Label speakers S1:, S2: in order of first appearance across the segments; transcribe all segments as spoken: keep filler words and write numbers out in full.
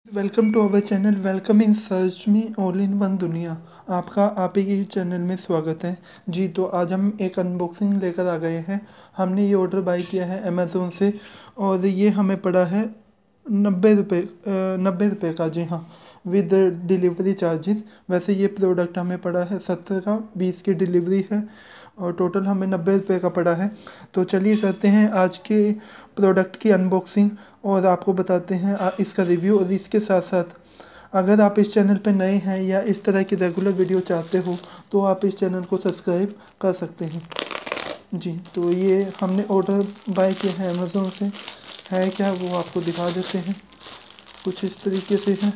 S1: Welcome to our channel. Welcome in search me all in one दुनिया। आपका आप ही के चैनल में स्वागत है जी। तो आज हम एक अनबॉक्सिंग लेकर आ गए हैं। हमने ये ऑर्डर बाय किया है अमेज़ोन से और ये हमें पड़ा है नब्बे रुपये नब्बे रुपये का, जी हाँ, विद डिलीवरी चार्जेस। वैसे ये प्रोडक्ट हमें पड़ा है सत्तर का, बीस की डिलीवरी है और टोटल हमें नब्बे रुपये का पड़ा है। तो चलिए करते हैं आज के प्रोडक्ट की अनबॉक्सिंग और आपको बताते हैं इसका रिव्यू। और इसके साथ साथ अगर आप इस चैनल पर नए हैं या इस तरह की रेगुलर वीडियो चाहते हो तो आप इस चैनल को सब्सक्राइब कर सकते हैं जी। तो ये हमने ऑर्डर बाय किया है अमेज़ोन से। है क्या वो आपको दिखा देते हैं, कुछ इस तरीके से है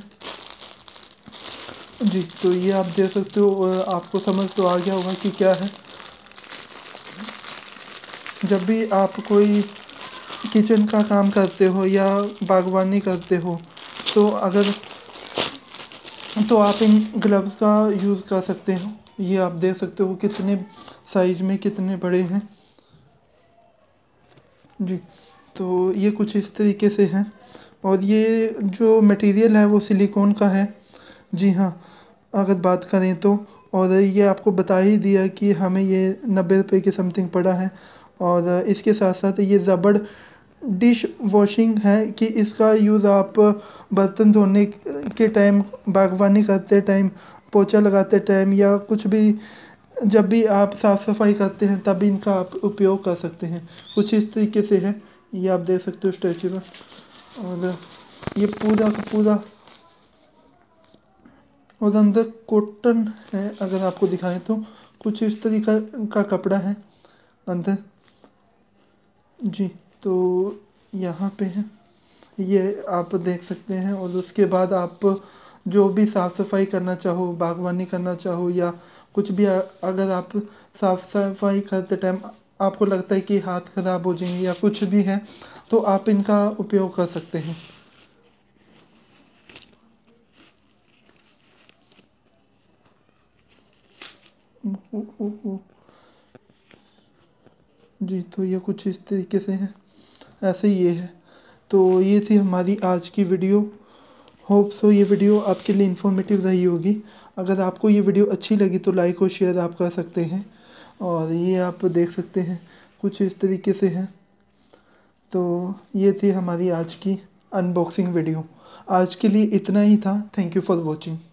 S1: जी। तो ये आप देख सकते हो और आपको समझ तो आ गया होगा कि क्या है। जब भी आप कोई किचन का काम करते हो या बागवानी करते हो तो अगर तो आप इन ग्लव्स का यूज़ कर सकते हो। ये आप देख सकते हो कितने साइज़ में कितने बड़े हैं जी। तो ये कुछ इस तरीके से हैं और ये जो मटेरियल है वो सिलिकॉन का है, जी हाँ, अगर बात करें तो। और ये आपको बता ही दिया कि हमें ये नब्बे रुपये के समथिंग पड़ा है। और इसके साथ साथ ये रबड़ डिश वॉशिंग है कि इसका यूज़ आप बर्तन धोने के टाइम, बागवानी करते टाइम, पोछा लगाते टाइम या कुछ भी, जब भी आप साफ़ सफाई करते हैं तब इनका आप उपयोग कर सकते हैं। कुछ इस तरीके से है, ये आप देख सकते हो स्ट्रेचेबल। और ये पूरा का पूरा और अंदर कॉटन है, अगर आपको दिखाएं तो कुछ इस तरीका का कपड़ा है अंदर जी। तो यहाँ पे है, ये आप देख सकते हैं। और उसके बाद आप जो भी साफ़ सफाई करना चाहो, बागवानी करना चाहो या कुछ भी, अगर आप साफ़ सफाई करते टाइम आपको लगता है कि हाथ ख़राब हो जाएंगे या कुछ भी है तो आप इनका उपयोग कर सकते हैं। जी, तो ये कुछ इस तरीके से है, ऐसे ये है। तो ये थी हमारी आज की वीडियो। होप सो ये वीडियो आपके लिए इन्फॉर्मेटिव रही होगी। अगर आपको ये वीडियो अच्छी लगी तो लाइक और शेयर आप कर सकते हैं। और ये आप देख सकते हैं कुछ इस तरीके से है। तो ये थी हमारी आज की अनबॉक्सिंग वीडियो। आज के लिए इतना ही था। Thank you for watching.